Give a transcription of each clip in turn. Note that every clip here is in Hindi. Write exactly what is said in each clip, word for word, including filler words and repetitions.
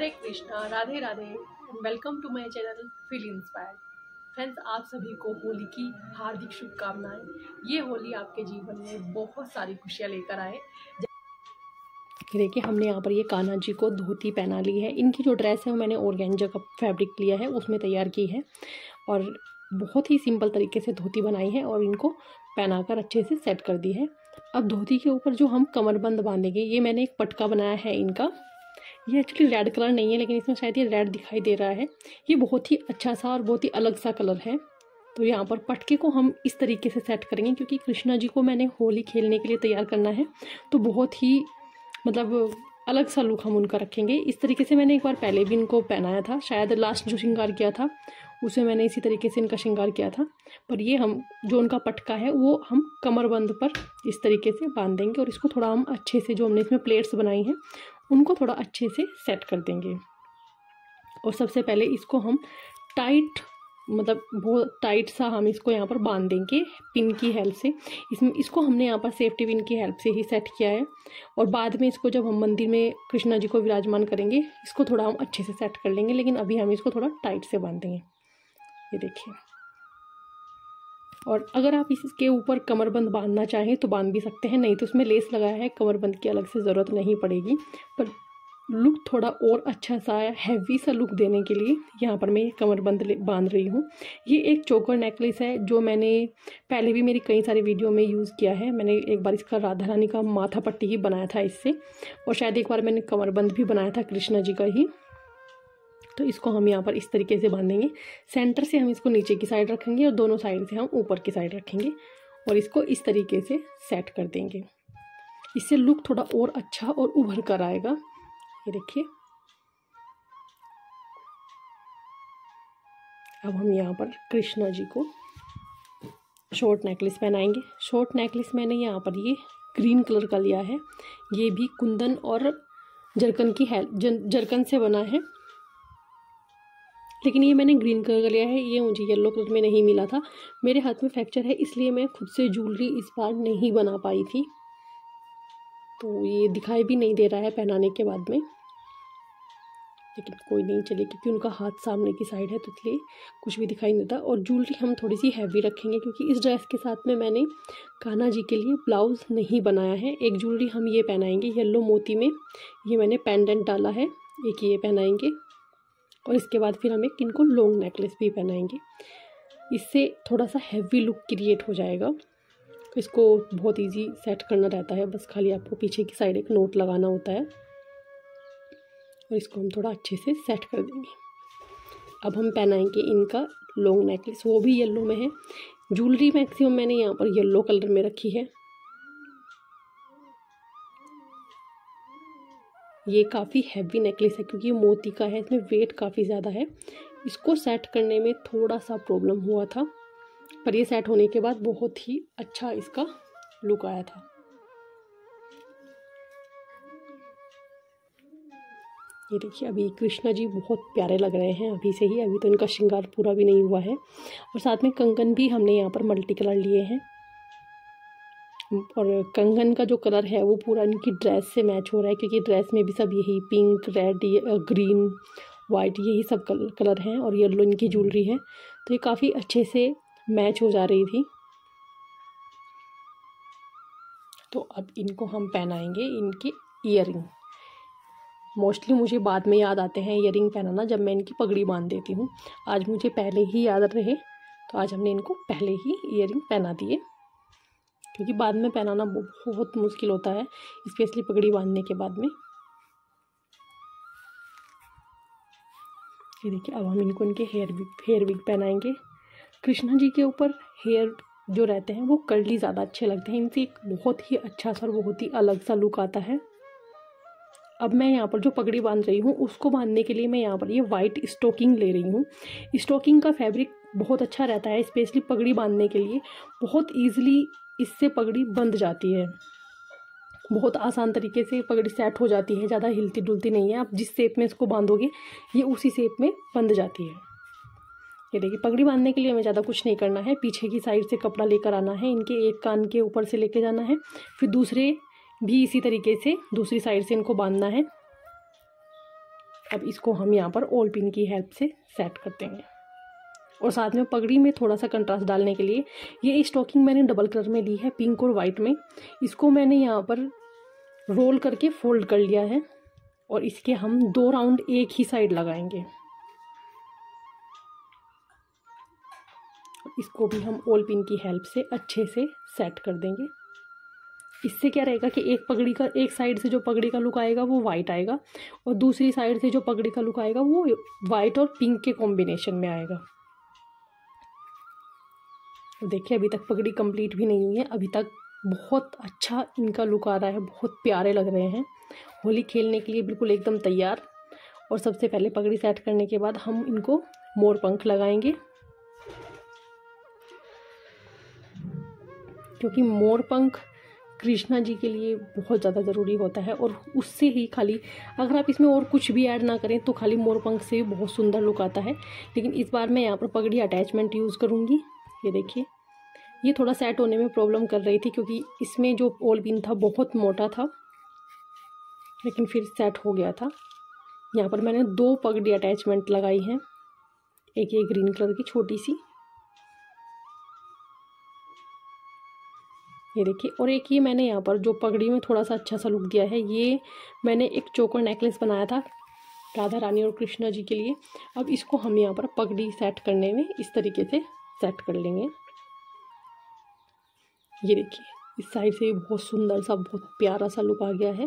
Hare Krishna, Radhe Radhe, welcome to my channel feel inspired. Friends, आप सभी को होली की हार्दिक शुभकामनाएं। ये होली आपके जीवन में बहुत सारी खुशियां लेकर आए। देखिए, हमने यहाँ पर ये कान्हा जी को धोती पहना ली है। इनकी जो ड्रेस है वो मैंने ऑर्गेन्जा का फैब्रिक लिया है, उसमें तैयार की है और बहुत ही सिंपल तरीके से धोती बनाई है और इनको पहनाकर अच्छे से सेट कर दी है। अब धोती के ऊपर जो हम कमरबंद बांधेंगे, ये मैंने एक पटका बनाया है इनका। ये एक्चुअली रेड कलर नहीं है, लेकिन इसमें शायद ये रेड दिखाई दे रहा है। ये बहुत ही अच्छा सा और बहुत ही अलग सा कलर है। तो यहाँ पर पटके को हम इस तरीके से सेट करेंगे, क्योंकि कृष्णा जी को मैंने होली खेलने के लिए तैयार करना है, तो बहुत ही मतलब अलग सा लुक हम उनका रखेंगे। इस तरीके से मैंने एक बार पहले भी इनको पहनाया था, शायद लास्ट जो श्रृंगार किया था उसे मैंने इसी तरीके से इनका श्रृंगार किया था। पर ये हम जो उनका पटका है वो हम कमरबंद पर इस तरीके से बांध देंगे और इसको थोड़ा हम अच्छे से, जो हमने इसमें प्लेट्स बनाई हैं उनको थोड़ा अच्छे से सेट कर देंगे। और सबसे पहले इसको हम टाइट, मतलब बहुत टाइट सा हम इसको यहाँ पर बांध देंगे पिन की हेल्प से। इसमें इसको हमने यहाँ पर सेफ्टी पिन की हेल्प से ही सेट किया है। और बाद में इसको जब हम मंदिर में कृष्णा जी को विराजमान करेंगे, इसको थोड़ा हम अच्छे से सेट कर लेंगे, लेकिन अभी हम इसको थोड़ा टाइट से बांधेंगे। ये देखिए। और अगर आप इसके ऊपर कमरबंद बांधना चाहें तो बांध भी सकते हैं, नहीं तो उसमें लेस लगाया है, कमरबंद की अलग से ज़रूरत नहीं पड़ेगी। पर लुक थोड़ा और अच्छा सा, हैवी सा लुक देने के लिए यहाँ पर मैं ये कमरबंद बांध रही हूँ। ये एक चोकर नेकलेस है जो मैंने पहले भी मेरी कई सारी वीडियो में यूज़ किया है। मैंने एक बार इसका राधा रानी का माथा पट्टी ही बनाया था इससे, और शायद एक बार मैंने कमरबंद भी बनाया था कृष्णा जी का ही। तो इसको हम यहाँ पर इस तरीके से बांधेंगे। सेंटर से हम इसको नीचे की साइड रखेंगे और दोनों साइड से हम ऊपर की साइड रखेंगे और इसको इस तरीके से सेट कर देंगे। इससे लुक थोड़ा और अच्छा और उभर कर आएगा। ये देखिए। अब हम यहाँ पर कृष्णा जी को शॉर्ट नेकलेस पहनाएंगे। शॉर्ट नेकलेस मैंने यहाँ पर ये ग्रीन कलर का लिया है। ये भी कुंदन और जरकन की है, जरकन से बना है, लेकिन ये मैंने ग्रीन कलर का लिया है। ये मुझे येलो कलर में नहीं मिला था। मेरे हाथ में फ्रैक्चर है, इसलिए मैं खुद से ज्वेलरी इस बार नहीं बना पाई थी, तो ये दिखाई भी नहीं दे रहा है पहनाने के बाद में। लेकिन कोई नहीं, चलिए, क्योंकि उनका हाथ सामने की साइड है तो इसलिए कुछ भी दिखाई नहीं देता। और ज्वेलरी हम थोड़ी सी हैवी रखेंगे, क्योंकि इस ड्रेस के साथ में मैंने कान्हा जी के लिए ब्लाउज़ नहीं बनाया है। एक ज्वेलरी हम ये पहनाएंगे येलो मोती में, ये मैंने पेंडेंट डाला है, एक ये पहनाएंगे। और इसके बाद फिर हम एक इनको लॉन्ग नेकलेस भी पहनाएंगे। इससे थोड़ा सा हैवी लुक क्रिएट हो जाएगा। इसको बहुत इजी सेट करना रहता है, बस खाली आपको पीछे की साइड एक नोट लगाना होता है और इसको हम थोड़ा अच्छे से सेट कर देंगे। अब हम पहनाएंगे इनका लॉन्ग नेकलेस, वो भी येलो में है। ज्वेलरी मैक्सिमम मैंने यहाँ पर येलो कलर में रखी है। ये काफ़ी हैवी नेकलेस है, क्योंकि ये मोती का है, इसमें वेट काफ़ी ज़्यादा है। इसको सेट करने में थोड़ा सा प्रॉब्लम हुआ था, पर ये सेट होने के बाद बहुत ही अच्छा इसका लुक आया था। ये देखिए, अभी कृष्णा जी बहुत प्यारे लग रहे हैं अभी से ही। अभी तो इनका श्रृंगार पूरा भी नहीं हुआ है। और साथ में कंगन भी हमने यहाँ पर मल्टी कलर लिए हैं, और कंगन का जो कलर है वो पूरा इनकी ड्रेस से मैच हो रहा है, क्योंकि ड्रेस में भी सब यही पिंक, रेड, ग्रीन, वाइट, यही सब कलर हैं, और येलो इनकी ज्वेलरी है, तो ये काफ़ी अच्छे से मैच हो जा रही थी। तो अब इनको हम पहनाएंगे इनके ईयरिंग। मोस्टली मुझे बाद में याद आते हैं ईयरिंग पहनाना, जब मैं इनकी पगड़ी बांध देती हूँ। आज मुझे पहले ही याद रहे, तो आज हमने इनको पहले ही ईयरिंग पहना दिए, क्योंकि बाद में पहनाना बहुत मुश्किल होता है, स्पेशली पगड़ी बांधने के बाद में। ये देखिए, अब हम इनको इनके हेयर विग हेयर विग पहनाएंगे। कृष्णा जी के ऊपर हेयर जो रहते हैं वो कर्ली ज़्यादा अच्छे लगते हैं, इनसे एक बहुत ही अच्छा सा और बहुत ही अलग सा लुक आता है। अब मैं यहाँ पर जो पगड़ी बांध रही हूँ, उसको बांधने के लिए मैं यहाँ पर ये वाइट स्टोकिंग ले रही हूँ। स्टोकिंग का फैब्रिक बहुत अच्छा रहता है, स्पेशली पगड़ी बांधने के लिए। बहुत ईजिली इससे पगड़ी बंध जाती है, बहुत आसान तरीके से पगड़ी सेट हो जाती है, ज़्यादा हिलती डुलती नहीं है। आप जिस शेप में इसको बांधोगे ये उसी शेप में बंध जाती है। ये देखिए, पगड़ी बांधने के लिए हमें ज़्यादा कुछ नहीं करना है। पीछे की साइड से कपड़ा लेकर आना है, इनके एक कान के ऊपर से लेके जाना है, फिर दूसरे भी इसी तरीके से दूसरी साइड से इनको बांधना है। अब इसको हम यहाँ पर ऑल पिन की हेल्प से सेट कर देंगे। और साथ में पगड़ी में थोड़ा सा कंट्रास्ट डालने के लिए ये स्टॉकिंग मैंने डबल कलर में ली है, पिंक और वाइट में। इसको मैंने यहाँ पर रोल करके फोल्ड कर लिया है और इसके हम दो राउंड एक ही साइड लगाएंगे। इसको भी हम ऑल पिन की हेल्प से अच्छे से सेट कर देंगे। इससे क्या रहेगा कि एक पगड़ी का एक साइड से जो पगड़ी का लुक आएगा वो वाइट आएगा और दूसरी साइड से जो पगड़ी का लुक आएगा वो वाइट और पिंक के कॉम्बिनेशन में आएगा। देखिए अभी तक पगड़ी कंप्लीट भी नहीं हुई है, अभी तक बहुत अच्छा इनका लुक आ रहा है, बहुत प्यारे लग रहे हैं। होली खेलने के लिए बिल्कुल एकदम तैयार। और सबसे पहले पगड़ी सेट करने के बाद हम इनको मोर पंख लगाएंगे, क्योंकि मोर पंख कृष्णा जी के लिए बहुत ज़्यादा ज़रूरी होता है। और उससे ही खाली अगर आप इसमें और कुछ भी ऐड ना करें तो खाली मोर पंख से बहुत सुंदर लुक आता है। लेकिन इस बार मैं यहाँ पर पगड़ी अटैचमेंट यूज़ करूँगी। ये देखिए ये थोड़ा सेट होने में प्रॉब्लम कर रही थी क्योंकि इसमें जो ऑल पिन था बहुत मोटा था, लेकिन फिर सेट हो गया था। यहाँ पर मैंने दो पगड़ी अटैचमेंट लगाई हैं, एक ये ग्रीन कलर की छोटी सी, ये देखिए, और एक ये मैंने यहाँ पर जो पगड़ी में थोड़ा सा अच्छा सा लुक दिया है, ये मैंने एक चोकर नेकलेस बनाया था राधा रानी और कृष्णा जी के लिए। अब इसको हम यहाँ पर पगड़ी सेट करने में इस तरीके से सेट कर लेंगे। ये देखिए इस साइड से बहुत सुंदर सा बहुत प्यारा सा लुक आ गया है।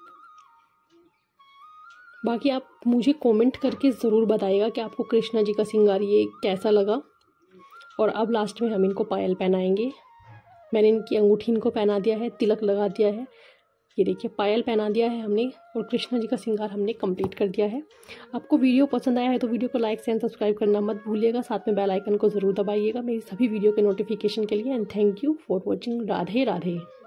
बाकी आप मुझे कमेंट करके ज़रूर बताइएगा कि आपको कृष्णा जी का श्रृंगार ये कैसा लगा। और अब लास्ट में हम इनको पायल पहनाएंगे। मैंने इनकी अंगूठी इनको पहना दिया है, तिलक लगा दिया है, ये देखिए पायल पहना दिया है हमने और कृष्णा जी का श्रृंगार हमने कंप्लीट कर दिया है। आपको वीडियो पसंद आया है तो वीडियो को लाइक एंड सब्सक्राइब करना मत भूलिएगा, साथ में बेल आइकन को ज़रूर दबाइएगा मेरी सभी वीडियो के नोटिफिकेशन के लिए। And thank you for watching. Radhe Radhe.